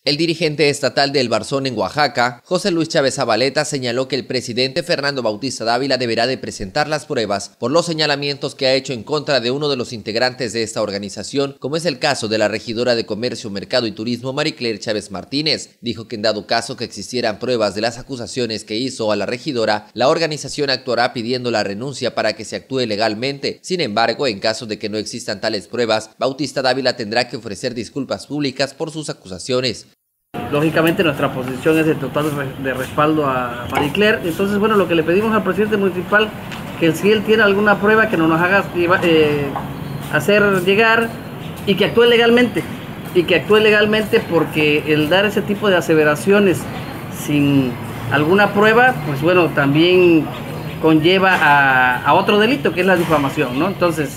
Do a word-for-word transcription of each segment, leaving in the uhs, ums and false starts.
El dirigente estatal del Barzón en Oaxaca, José Luis Chávez Zabaleta, señaló que el presidente Fernando Bautista Dávila deberá de presentar las pruebas por los señalamientos que ha hecho en contra de uno de los integrantes de esta organización, como es el caso de la regidora de Comercio, Mercado y Turismo, Maricler Chávez Martínez. Dijo que en dado caso que existieran pruebas de las acusaciones que hizo a la regidora, la organización actuará pidiendo la renuncia para que se actúe legalmente. Sin embargo, en caso de que no existan tales pruebas, Bautista Dávila tendrá que ofrecer disculpas públicas por sus acusaciones. Lógicamente nuestra posición es de total de respaldo a Maricler. Entonces, bueno, lo que le pedimos al presidente municipal, que si él tiene alguna prueba que nos, nos haga eh, hacer llegar y que actúe legalmente. Y que actúe legalmente, porque el dar ese tipo de aseveraciones sin alguna prueba, pues bueno, también conlleva a, a otro delito, que es la difamación, ¿no? Entonces,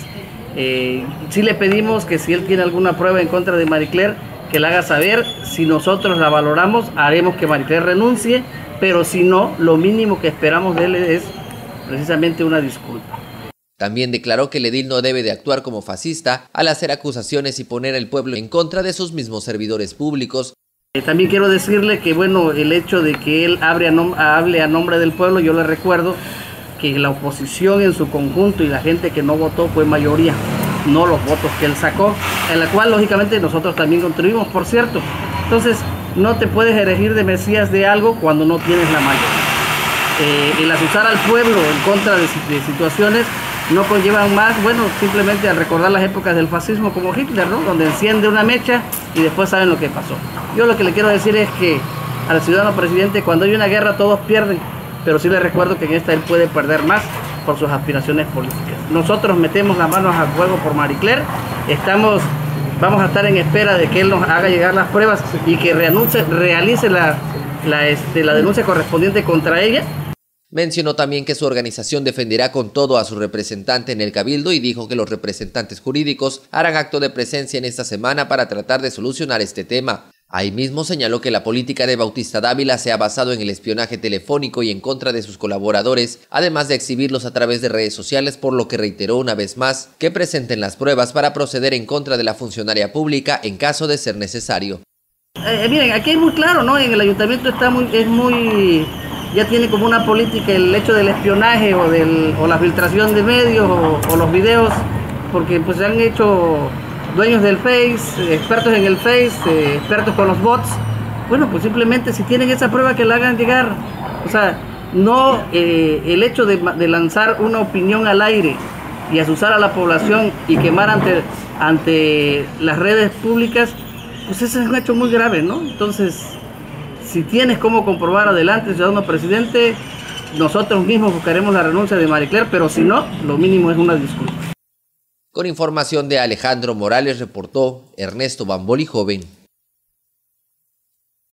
eh, sí le pedimos que si él tiene alguna prueba en contra de Maricler, que la haga saber. Si nosotros la valoramos, haremos que Maricler renuncie, pero si no, lo mínimo que esperamos de él es precisamente una disculpa. También declaró que el edil no debe de actuar como fascista al hacer acusaciones y poner al pueblo en contra de sus mismos servidores públicos. Eh, también quiero decirle que, bueno, el hecho de que él hable a, nom hable a nombre del pueblo, yo le recuerdo que la oposición en su conjunto y la gente que no votó fue mayoría, no los votos que él sacó, en la cual lógicamente nosotros también contribuimos, por cierto. Entonces, no te puedes elegir de mesías de algo cuando no tienes la mayoría. Eh, el asusar al pueblo en contra de, de situaciones no conllevan más, bueno, simplemente al recordar las épocas del fascismo como Hitler, ¿no? Donde enciende una mecha y después saben lo que pasó. Yo lo que le quiero decir es que al ciudadano presidente, cuando hay una guerra todos pierden, pero sí le recuerdo que en esta él puede perder más por sus aspiraciones políticas. Nosotros metemos las manos al fuego por Maricler, estamos, vamos a estar en espera de que él nos haga llegar las pruebas y que renuncie, realice la, la, este, la denuncia correspondiente contra ella. Mencionó también que su organización defenderá con todo a su representante en el Cabildo y dijo que los representantes jurídicos harán acto de presencia en esta semana para tratar de solucionar este tema. Ahí mismo señaló que la política de Bautista Dávila se ha basado en el espionaje telefónico y en contra de sus colaboradores, además de exhibirlos a través de redes sociales, por lo que reiteró una vez más que presenten las pruebas para proceder en contra de la funcionaria pública en caso de ser necesario. Eh, miren, aquí es muy claro, ¿no? En el ayuntamiento está muy, es muy, ya tiene como una política el hecho del espionaje o, del, o la filtración de medios o, o los videos, porque pues se han hecho dueños del Face, expertos en el Face, eh, expertos con los bots. Bueno, pues simplemente si tienen esa prueba que la hagan llegar. O sea, no eh, el hecho de, de lanzar una opinión al aire y asusar a la población y quemar ante, ante las redes públicas, pues ese es un hecho muy grave, ¿no? Entonces, si tienes cómo comprobar, adelante, ciudadano presidente, nosotros mismos buscaremos la renuncia de Maricler, pero si no, lo mínimo es una disculpa. Con información de Alejandro Morales, reportó Ernesto Bamboli Joven.